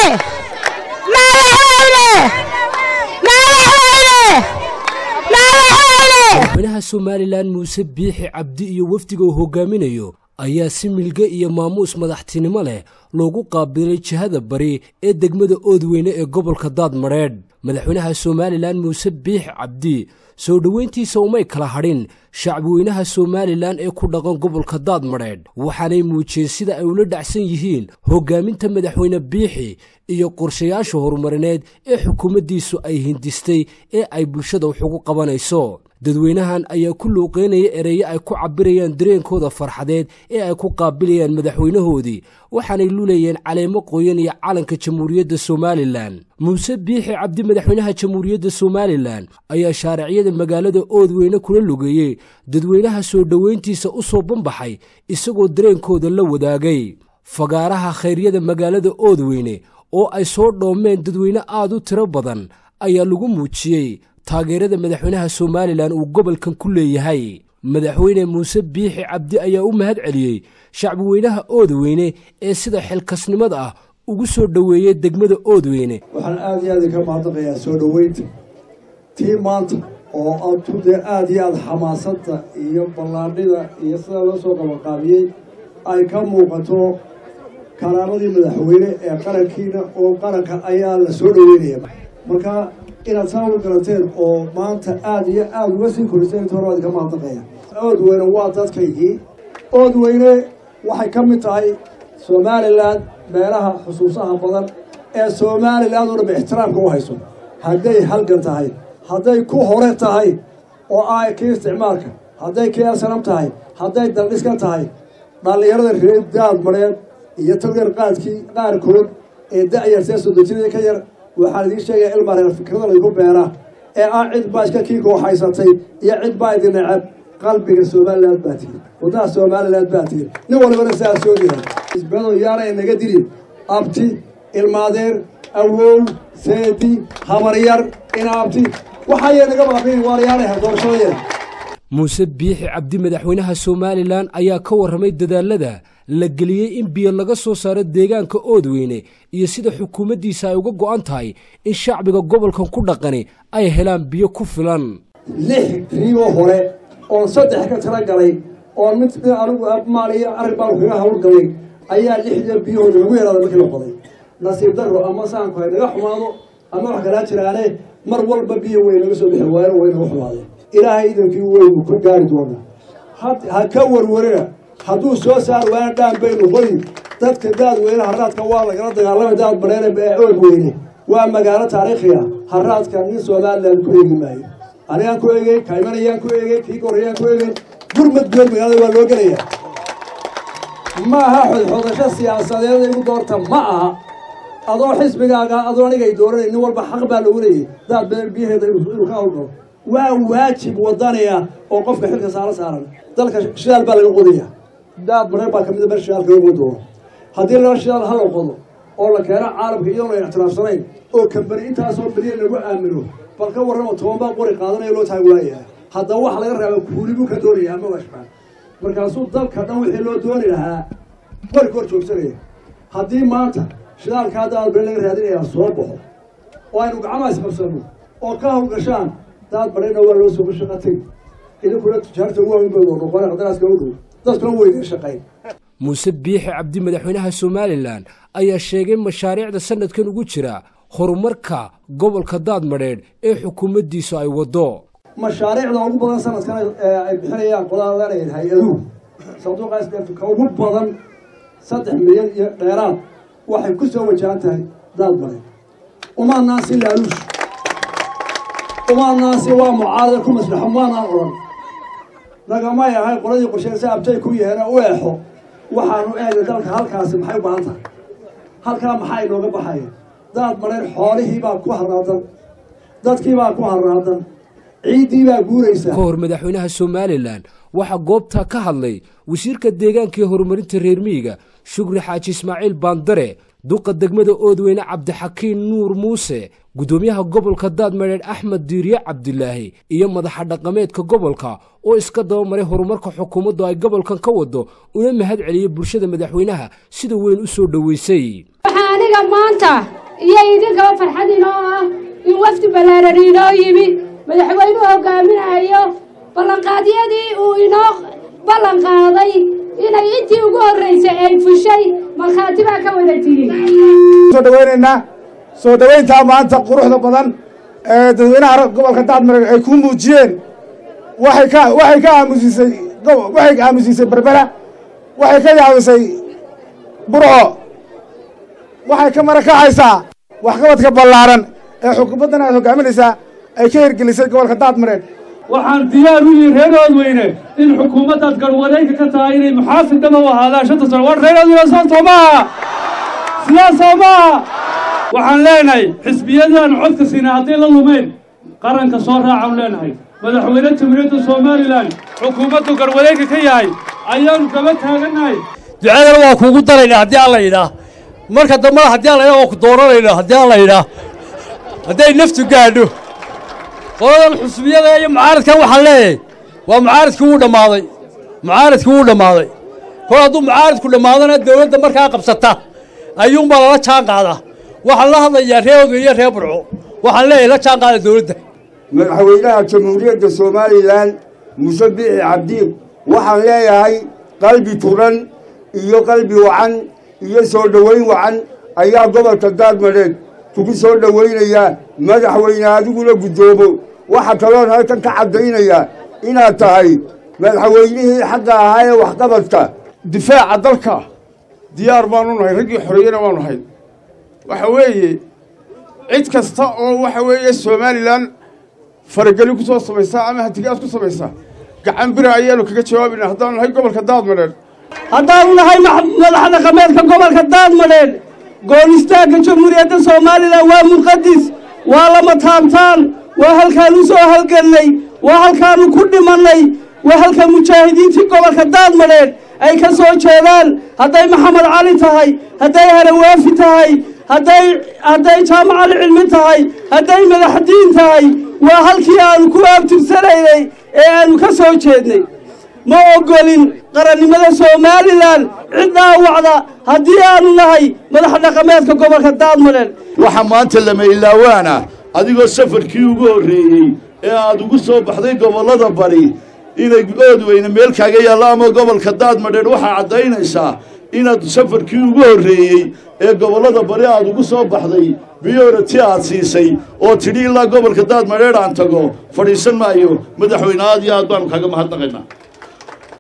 madaxweynaha Somaliland Muuse Biixi Cabdi iyo wafdiga uu hogaaminayo ayaa si milga iyo maamuus madaxtinimo leh loogu qaabilay jihada bari ee degmada Oodweyne ee gobolka Daadmareed. madaxweynaha Somaliland Muuse Biixi Cabdi soo dhaweyntiisa umay kala hadhin shacbweynaha Somaliland ee ku dhaqan gobolka Daadmareed, waxaanay muujiyeen sida ay ula dhacsan yihiin hogaaminta madaxweyne Biixi iyo qorshayaasha horumarineed ee xukuumaddiisu ay hindistay ee ay bulshada wax ugu qabanayso. dadweynahan ayaa ku luuqeynaya ereyo ay ku cabirayaan dareenkooda farxadeed ee ay ku qaabilayaan madaxweynahoodii, waxaanay lulayeen caleemo qoyan iyo calanka Jamhuuriyadda Somaliland. Muuse Biixi Cabdi madaxweynaha Jamhuuriyadda Somaliland ayaa shaariciyada magaalada Oodweyne kula lugeeyay dadweynaha soo dhaweyntiisa u soo banbaxay isagoo dareenkooda la wadaagay. fagaaraha khayryada magaalada Oodweyne oo ay soo dhoomeen dadweyne aad u tiro badan ayaa lagu muujiyay taageerada madaxweynaha Somaliland uu gobolkan ku leeyahay. madaxweyne Muuse Biixi Cabdi ayaa u mahad celiyay shacbweynaha Oodweyne ee sida xilkasnimada ah ugu soo dhaweeyay degmada Oodweyne. waxaan aad iyo aad ka mahadnaqayaa soo dhaweynta tii maanta oo aad iyo aad xamaasada iyo ballaadhida iyo sida loo soo qabanqaabiyey ay ka muuqato kalaamadii madaxweyne ee qarankiina oo qaranka ayaa la soo dhaweynaya. marka inaad saa u galateen oo maanta aad iyo aad uga sii koriseen torood ka maantaqaya. Oodweyne waa dadkaygii. Oodweyne waxay ka mid tahay Somaliland meelaha xusuusaha badan ee Somaliland oo dhan ixtiraamka u hayso. hadday halgan tahay, hadday ku hore tahay oo ay ka isticmaalka, hadday ka sanam tahay, hadday daldhiska tahay, dhalinyarada reer Daadmareed iyo tawgeer qaarkood ee da'yartay soo dejinaya ka yar waxaa idin sheegay ilma reer fikrada lagu beeraa ee cid baaska kii koo haysatay iyo cid baa idin necab qalbiga Somaliland baatiye wadada Somaliland baatiye nin walba saa soo diray isbado yaara inaga dilin abti ilmaadeer awow seedi habaryar inaabti waxay naga baaqeen waariyaanaha doorashada. Muuse Biixi Cabdi madaxweynaha Somaliland ayaa ka warramay dadaalada la geliyay in biyo laga soo saaro deegaanka Oodweyne iyo sida xukuumaddiisa ay uga go'an tahay in shacbiga gobolkan ku dhaqani ay helaan biyo ku filan. 6 riyo hore oo 3 ka tira galay oo mid anigu Maaliya arribaa uga hawlgalay ayaa 6 biyo lagu yeelada markii la qoday. nasiib darro ama saanku ay naga xumaado ama wax kala jiraane mar walba biyo weyn laga soo bixi waayo way naga xumaadeen. ilaahay idinkii weyn ku gaari doona ha ka warwarina hadduu soo saar waan dhaan baynu qoyn dadka Daadweyne haraadka waa laga dagaalamay Daadmareed ee Oodweyne waa magaalo taariikhi ah. haraadka nin Somaliland ku eegi maayo aniga ku eegay kaymanayaan ku eegay kii Koreeyaan ku eegay gurmad gool magaalada waa loo galayaa. ma aha xodxodasho siyaasadeed ay u doorta ma aha adoo xisbigaaga adoo aniga ay dooranay nin walba xaq baa lagu leeyahay Daadmareed biyaheeda inuu ka hawlgalo waa waajib wadaniya oo qofka xilka saaran dalka shidaal baa laga qodiyaa. Daadmareed baa kamid ah shidaalka lagu qodo haddii la shidaal hal qodo oo la keeno caalamka iyadoo ay ixtiraafsanayn oo kambani intaas oo bilyan lagu aamino bal ka warramo toban qori qaadanaya loo taageerayaa hadda wax laga raabo kuulibu ka doonaya ama washbaan markaasuu dalka dhan wixii loo dooni lahaa qori kor joogsanaya. haddii maanta shidaalka Daadmareed laga raadinaya soo baxo oo aynu gacmaha isqabsano oo ka hawlgashaan Daadmareed waa loo soo shaqatay idin kula tijaarta waa in badan oo qora qadaraska u dhow dadku way shaqeyn. Muuse Biixi Cabdi madaxweynaha Somaliland ayaa sheegay mashaariicda sanadkan ugu jira horumarka gobolka Daadmareed ee xukuumaddiisu ay wado. mashaariicda ugu badan sanadkan ay bixinayaan qodaalada hay'aduhu sanduuqa isdhaafka ugu badan 3 milyan iyo dheeraad waxay ku soo wajahan tahay Daadmareed. uma naasi laaluush uma naasi waa mucaarad ku maslaxo maana oran nagama yahay qoladii qorsheysay abtay ku yeena u eexo waxaanu eegay dalka halkaas maxay u baahan tahay halka maxay nooga baxay Daadmareed xoolihii baa ku haraadan dadkii baa ku haraadan ciidii baa guuraysa. ka hor madaxweynaha Somaliland waxa goobta ka hadlay wasiirka deegaanka iyo horumarinta reer miyiga Shukri Xaaji Ismaaciil Baandare duqa degmada Oodweyne Cabdixakiin Nuur Muuse gudoomiyaha gobolka Daadmareed Axmed Diiriye Cabdilaahi iyo madaxa dhaqameedka gobolka oo iska daba maray horumarka xukuumaddu ay gobolkan ka wado una mahad celiyay bulshada madaxweynaha sida weyn u soo dhaweysay. waxaan aniga maanta iyo idinkaba farxad inoo ah in wafdi ballaaran inoo yimi madaxweynuhu hogaaminayo ballanqaadyadii uu inoo ballan qaaday inay intii ugu horreysay ay fushay markhaati baa ka wada tiri soo dhawaynaynaa soo dhawayntaa maanta quruxda badan ee dadweynaha gobolka Daadmareed ay ku muujiyeen waxay ka aamusisay Berbera waxay ka yaabisay Burco waxay ka marakacaysaa waxqabadka ballaaran ee xukuumaddan ay hogaaminaysaa ay ka hirgelisay gobolka Daadmareed waxaan diyaar u yahay reer Oodweyne in xukuumadda garwareega ka tahay inay muxaafid daba u ahaadaan 5 sano war reer Oodweyne Soomaa waxaan leenahay xisbiyadan codka siina haddii la lumeen qaranka soo raacan leenahay madaxweyne Jamhuuriyadda Soomaaliland xukuumaddu garwareega ka yahay ayaanu kaba taaganahay ducadana waa kuugu daraynaa haddii alla yidhaah marka dambe haddii alla yidhaah waa ku dooranayna haddii alla yidhaah hadday naftu gaadho qoladan xusbiyada iyo mucaaradkan waxaan leeyahay waa mucaaradkii wuu dhammaaday kol hadduu mucaaradku dhammaadana dawladda markaa qabsata ayuunbaa lala jaan qaadaa waxaan la hadlayaa reer Oodweyne iyo reer Burco waxaan leeyahay la jaan qaada dawladda madaxweynaha Jamhuuriyadda Soomaaliland Muuse Biixi Cabdi waxaan leeyahay qalbi furan iyo qalbi wacan iyo soo dhaweyn wacan ayaa gobolka Daadmareed kugu soo dhaweynaya madaxweyne adiguna gudoomo waxa kaloo halkan ka cadeynaya inaad tahay madaxweynihii xagga ahaa ee waxqabadka difaaca dalka diyaar baanu nahay ragii xoriyana waanu nahay waxa weeye cid kasta oo waxa weeye Soomaaliland fargali ku soo sameeysa ama hatigaas ku sameeysa gacan bir ayaanu kaga jawaabinaa haddaan nahay gobolka Daadmareed haddaan nahay madaxda dhaqameedka gobolka Daadmareed goonistaagga Jamhuuriyadda Soomaaliland waa muqaddis waa lama taabtaan waa halkaan u soo halgalnay waa halkaan ku dhimanay waa halka mujaahidiintii gobolka Daadmareed ay ka soo jeedaan hadday Maxamed Cali tahay hadday Harawaafi tahay hadday jaamacad cilmi tahay hadday madaxdiin tahay waa halkii aanu ku abtirsanaynay ee aanu ka soo jeednay ma ogolin qarannimada Soomaaliland cid dhaawacda haddii aanu nahay madax dhaqameedka gobolka Daadmareed waxa maanta lama ilaawaana adigoo safarkii ugu horreeyay ee aad ugu soo baxday gobolada bari inay Oodweyne meel kaaga yaalo ama gobolka Daadmareed waxa cadaynaysaa inaad safarkii ugu horreeyay ee gobolada bari aad ugu soo baxday biyoorati aad siisay oo tidhi ilaa gobolka Daadmareed aan tago fadhiisan maayo madaxweyne aad iyo aad baan kaga mahadnaqaynaa